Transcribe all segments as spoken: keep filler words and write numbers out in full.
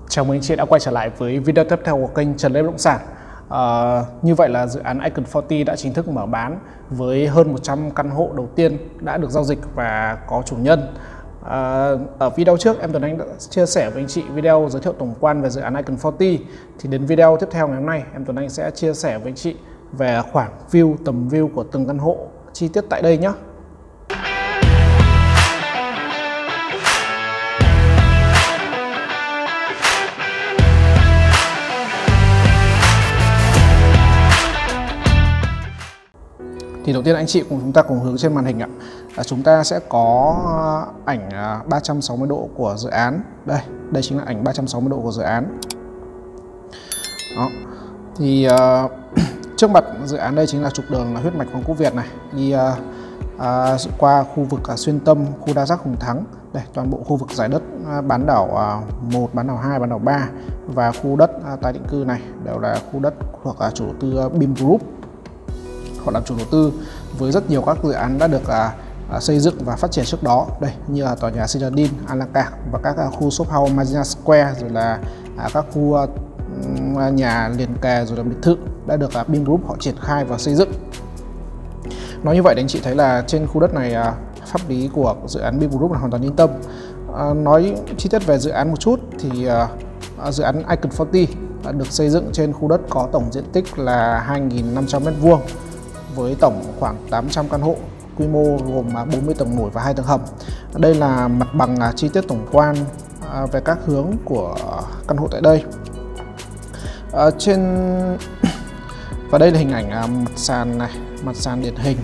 Chào mừng anh chị đã quay trở lại với video tiếp theo của kênh Trần Lê Bất Động Sản. À, như vậy là dự án Icon bốn mươi đã chính thức mở bán với hơn một trăm căn hộ đầu tiên đã được giao dịch và có chủ nhân. À, ở video trước em Tuấn Anh đã chia sẻ với anh chị video giới thiệu tổng quan về dự án Icon bốn mươi, thì đến video tiếp theo ngày hôm nay em Tuấn Anh sẽ chia sẻ với anh chị về khoảng view, tầm view của từng căn hộ chi tiết tại đây nhé. Thì đầu tiên anh chị cùng chúng ta cùng hướng trên màn hình ạ. À, chúng ta sẽ có ảnh ba trăm sáu mươi độ của dự án. Đây, đây chính là ảnh ba trăm sáu mươi độ của dự án. Đó. Thì uh, trước mặt dự án đây chính là trục đường huyết mạch Hoàng Quốc Việt này, đi uh, uh, qua khu vực uh, Xuyên Tâm, khu đa giác Hùng Thắng. Đây, toàn bộ khu vực giải đất uh, bán đảo uh, một, bán đảo hai, bán đảo ba và khu đất uh, tái định cư này đều là khu đất thuộc uh, chủ đầu tư uh, Bim Group. Họ làm chủ đầu tư với rất nhiều các dự án đã được à, à, xây dựng và phát triển trước đó, đây như là tòa nhà Citadel, Alaka và các à, khu shop house Marina Square, rồi là à, các khu à, nhà liền kề, rồi là biệt thự đã được à, Bim Group họ triển khai và xây dựng. Nói như vậy thì anh chị thấy là trên khu đất này à, pháp lý của dự án Bim Group là hoàn toàn yên tâm. À, nói chi tiết về dự án một chút thì à, dự án Icon bốn mươi đã được xây dựng trên khu đất có tổng diện tích là hai nghìn năm trăm mét vuông với tổng khoảng tám trăm căn hộ, quy mô gồm bốn mươi tầng nổi và hai tầng hầm. Đây là mặt bằng chi tiết tổng quan về các hướng của căn hộ tại đây. À, trên và đây là hình ảnh mặt sàn này, mặt sàn điển hình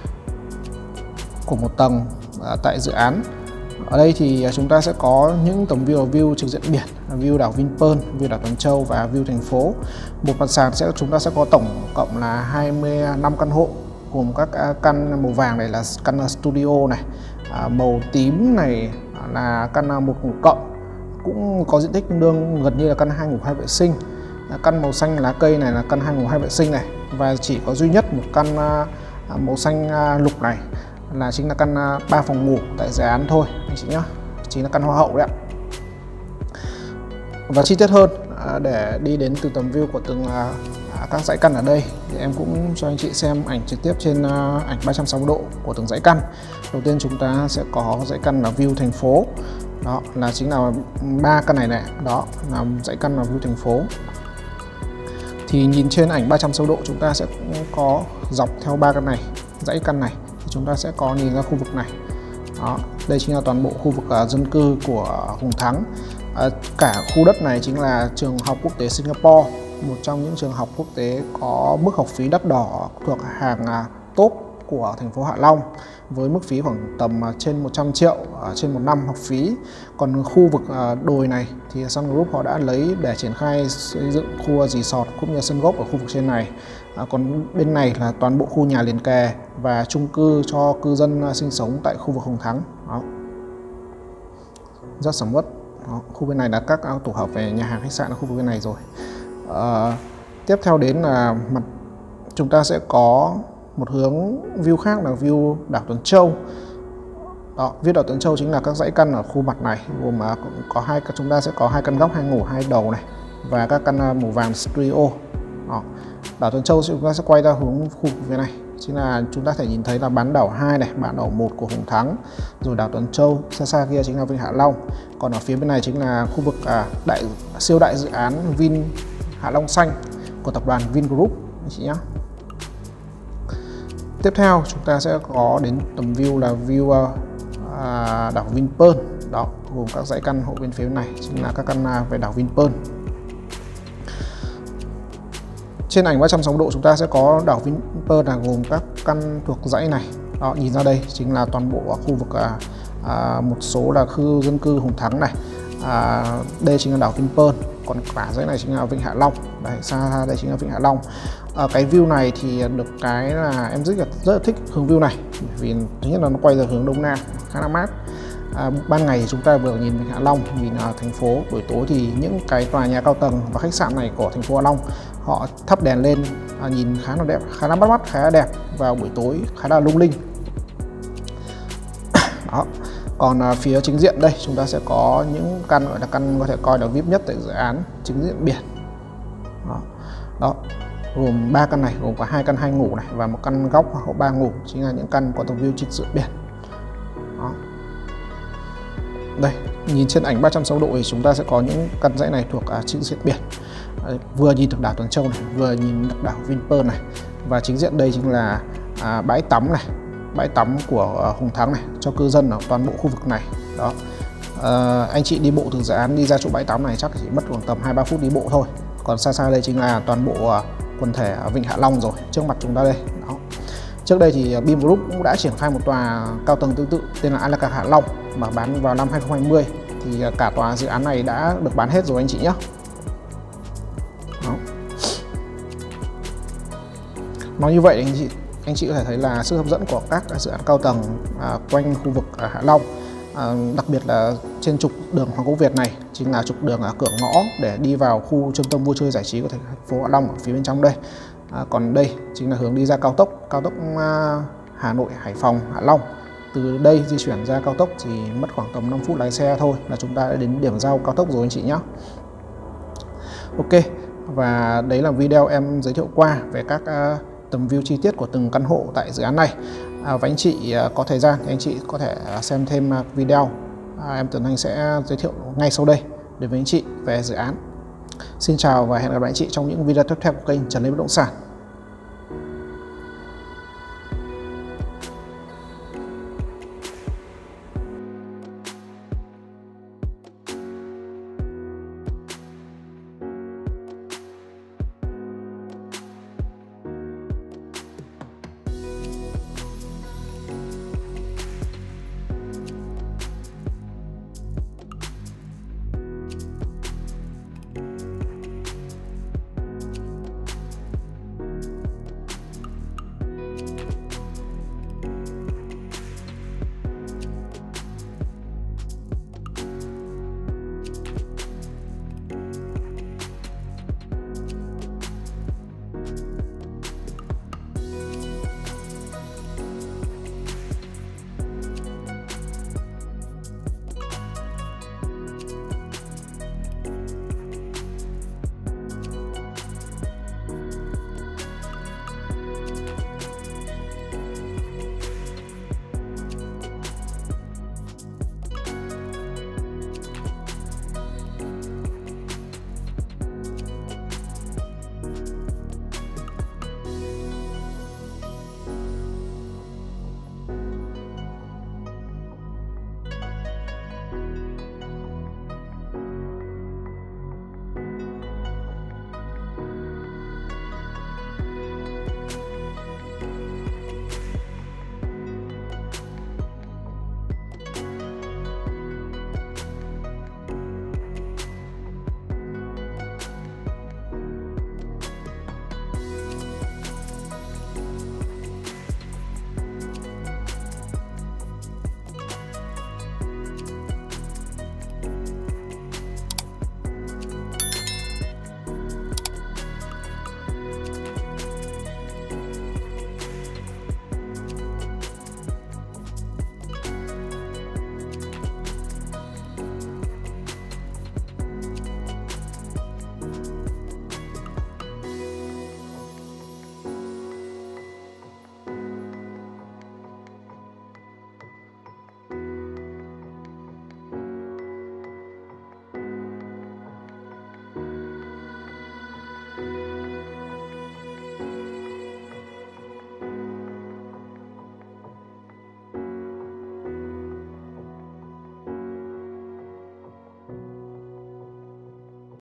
của một tầng tại dự án. Ở đây thì chúng ta sẽ có những tầm view view trực diện biển, view đảo Vinpearl, view đảo Tuần Châu và view thành phố. Một mặt sàn sẽ chúng ta sẽ có tổng cộng là hai mươi lăm căn hộ, gồm các căn màu vàng này là căn studio này, màu tím này là căn một ngủ cộng, cũng có diện tích tương đương gần như là căn hai ngủ hai vệ sinh. Căn màu xanh lá cây này là căn hai ngủ hai vệ sinh này, và chỉ có duy nhất một căn màu xanh lục này là chính là căn ba phòng ngủ tại dự án thôi anh chị nhé, chính là căn hoa hậu đấy ạ. Và chi tiết hơn để đi đến từ tầm view của từng các dãy căn ở đây thì em cũng cho anh chị xem ảnh trực tiếp trên ảnh ba trăm sáu mươi độ của từng dãy căn. Đầu tiên chúng ta sẽ có dãy căn là view thành phố, đó là chính là ba căn này này, đó là dãy căn là view thành phố. Thì nhìn trên ảnh ba trăm sáu mươi độ chúng ta sẽ có dọc theo ba căn này, dãy căn này chúng ta sẽ có nhìn ra khu vực này. Đó, đây chính là toàn bộ khu vực uh, dân cư của Hùng Thắng. Uh, cả khu đất này chính là trường học quốc tế Singapore, một trong những trường học quốc tế có mức học phí đắt đỏ thuộc hàng uh, top của thành phố Hạ Long, với mức phí khoảng tầm uh, trên một trăm triệu uh, trên một năm học phí. Còn khu vực uh, đồi này thì Sun Group họ đã lấy để triển khai xây dựng khu resort cũng như sân golf ở khu vực trên này. À, còn bên này là toàn bộ khu nhà liền kề và chung cư cho cư dân sinh sống tại khu vực Hùng Thắng. Đó, rất sầm uất. Khu bên này là các tổ hợp về nhà hàng khách sạn ở khu vực bên này rồi. À, tiếp theo đến là mặt chúng ta sẽ có một hướng view khác là view đảo Tuần Châu. Đó, view đảo Tuần Châu chính là các dãy căn ở khu mặt này, gồm có hai chúng ta sẽ có hai căn góc, hai ngủ, hai đầu này và các căn màu vàng studio. Đó. Đảo Tuần Châu chúng ta sẽ quay ra hướng khu vực phía này, chính là chúng ta thể nhìn thấy là bán đảo hai này, bán đảo một của Hùng Thắng, rồi đảo Tuần Châu, xa xa kia chính là Vịnh Hạ Long. Còn ở phía bên này chính là khu vực à, đại siêu đại dự án Vin Hạ Long Xanh của tập đoàn Vingroup anh chị nhé. Tiếp theo chúng ta sẽ có đến tầm view là view à, đảo Vinpearl. Đó, gồm các dãy căn hộ bên phía này chính là các căn về đảo Vinpearl. Trên ảnh ba trăm sáu mươi độ chúng ta sẽ có đảo Vinpearl là gồm các căn thuộc dãy này. Đó, nhìn ra đây chính là toàn bộ khu vực à, à, một số là khu dân cư Hùng Thắng này. À, đây chính là đảo Vinpearl, còn cả dãy này chính là Vịnh Hạ Long. Đây, xa xa đây chính là Vịnh Hạ Long. À, cái view này thì được cái là em rất là rất là thích hướng view này, vì thứ nhất là nó quay ra hướng đông nam khá là mát. À, ban ngày thì chúng ta vừa nhìn Vịnh Hạ Long, nhìn uh, thành phố, buổi tối thì những cái tòa nhà cao tầng và khách sạn này của thành phố Hạ Long họ thắp đèn lên, uh, nhìn khá là đẹp, khá là bắt mắt, khá là đẹp vào buổi tối, khá là lung linh. Đó. Còn à, phía chính diện đây chúng ta sẽ có những căn gọi là căn có thể coi là vi ai pi nhất tại dự án chính diện biển. Đó, đó. Gồm ba căn này, gồm có hai căn hai ngủ này và một căn góc hoặc có ba ngủ, chính là những căn có tầm view chính diện biển. Đó. Đây, nhìn trên ảnh ba trăm sáu mươi độ thì chúng ta sẽ có những căn dãy này thuộc à, chính diện biển. Đấy, vừa nhìn được đảo Tuần Châu này, vừa nhìn được đảo Vinpearl này, và chính diện đây chính là à, bãi tắm này, bãi tắm của à, Hùng Thắng này cho cư dân ở toàn bộ khu vực này. Đó, à, anh chị đi bộ từ dự án đi ra chỗ bãi tắm này chắc chỉ mất khoảng tầm hai ba phút đi bộ thôi. Còn xa xa đây chính là toàn bộ à, quần thể ở Vịnh Hạ Long rồi, trước mặt chúng ta đây. Đó. Trước đây thì Beam Group cũng đã triển khai một tòa cao tầng tương tự tên là Alaka Hạ Long mà bán vào năm hai không hai không, thì cả tòa dự án này đã được bán hết rồi anh chị nhé. Đó. Nói như vậy anh chị anh chị có thể thấy là sức hấp dẫn của các dự án cao tầng à, quanh khu vực à, Hạ Long, à, đặc biệt là trên trục đường Hoàng Quốc Việt này chính là trục đường ở cửa ngõ để đi vào khu trung tâm vui chơi giải trí của thành phố Hạ Long ở phía bên trong đây. À, còn đây chính là hướng đi ra cao tốc cao tốc à, Hà Nội Hải Phòng Hạ Long. Từ đây di chuyển ra cao tốc thì mất khoảng tầm năm phút lái xe thôi là chúng ta đã đến điểm giao cao tốc rồi anh chị nhé. Ok, và đấy là video em giới thiệu qua về các uh, tầm view chi tiết của từng căn hộ tại dự án này. À, và anh chị uh, có thời gian thì anh chị có thể uh, xem thêm uh, video. À, em Tuấn Anh sẽ giới thiệu ngay sau đây đến với anh chị về dự án. Xin chào và hẹn gặp lại anh chị trong những video tiếp theo của kênh Trần Lê Bất Động Sản.